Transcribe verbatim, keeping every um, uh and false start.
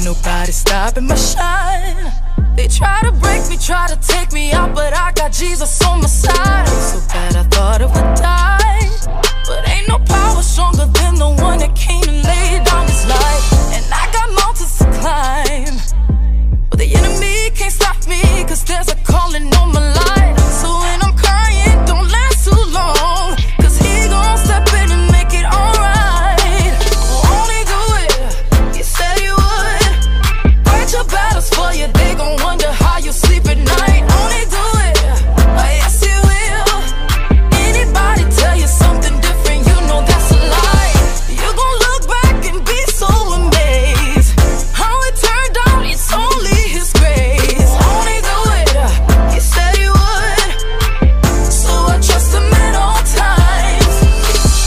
nobody stopping my shine. They try to break me, try to take me out, but I got Jesus on my side. So bad I thought I would die, but ain't no power stronger than the one that came and laid down